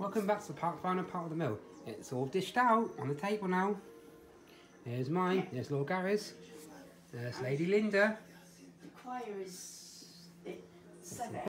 Welcome back to the final part of the meal. It's all dished out on the table now. There's mine, there's Lord Gary's, there's Lady Linda. The choir is 7.